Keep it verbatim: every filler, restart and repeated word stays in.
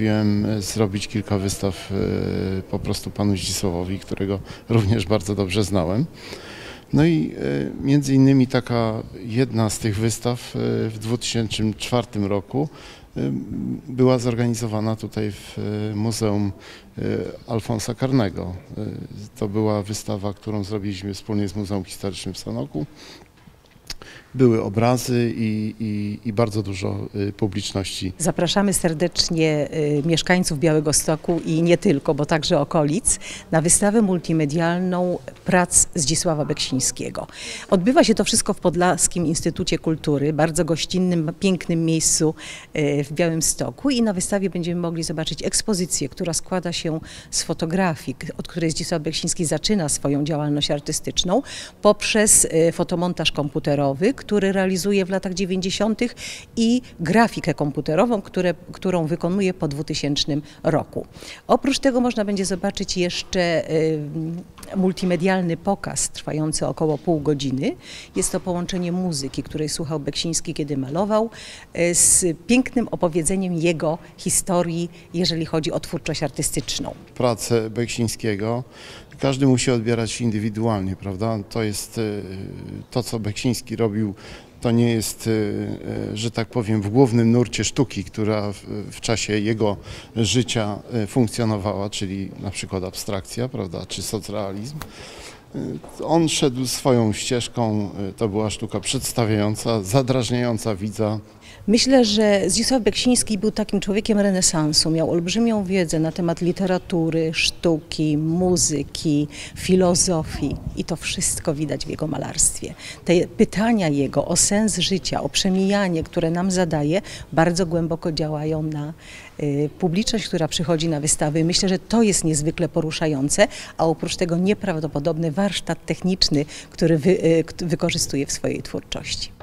postanowiłem zrobić kilka wystaw po prostu panu Zdzisławowi, którego również bardzo dobrze znałem. No i między innymi taka jedna z tych wystaw w dwa tysiące czwartym roku była zorganizowana tutaj w Muzeum Alfonsa Karnego. To była wystawa, którą zrobiliśmy wspólnie z Muzeum Historycznym w Sanoku. Były obrazy i, i, i bardzo dużo publiczności. Zapraszamy serdecznie mieszkańców Białegostoku i nie tylko, bo także okolic, na wystawę multimedialną prac Zdzisława Beksińskiego. Odbywa się to wszystko w Podlaskim Instytucie Kultury, bardzo gościnnym, pięknym miejscu w Białymstoku, i na wystawie będziemy mogli zobaczyć ekspozycję, która składa się z fotografii, od której Zdzisław Beksiński zaczyna swoją działalność artystyczną, poprzez fotomontaż komputerowy, który realizuje w latach dziewięćdziesiątych i grafikę komputerową, które, którą wykonuje po dwutysięcznym roku. Oprócz tego można będzie zobaczyć jeszcze y, multimedialny pokaz trwający około pół godziny. Jest to połączenie muzyki, której słuchał Beksiński, kiedy malował, y, z pięknym opowiedzeniem jego historii, jeżeli chodzi o twórczość artystyczną. Pracę Beksińskiego każdy musi odbierać indywidualnie, prawda? To jest to, co Beksiński robił, to nie jest, że tak powiem, w głównym nurcie sztuki, która w, w czasie jego życia funkcjonowała, czyli na przykład abstrakcja, prawda, czy socrealizm. On szedł swoją ścieżką, to była sztuka przedstawiająca, zadrażniająca widza. Myślę, że Zdzisław Beksiński był takim człowiekiem renesansu, miał olbrzymią wiedzę na temat literatury, sztuki, muzyki, filozofii, i to wszystko widać w jego malarstwie. Te pytania jego o sens życia, o przemijanie, które nam zadaje, bardzo głęboko działają na y, publiczność, która przychodzi na wystawy. Myślę, że to jest niezwykle poruszające, a oprócz tego nieprawdopodobny warsztat techniczny, który wy, y, wykorzystuje w swojej twórczości.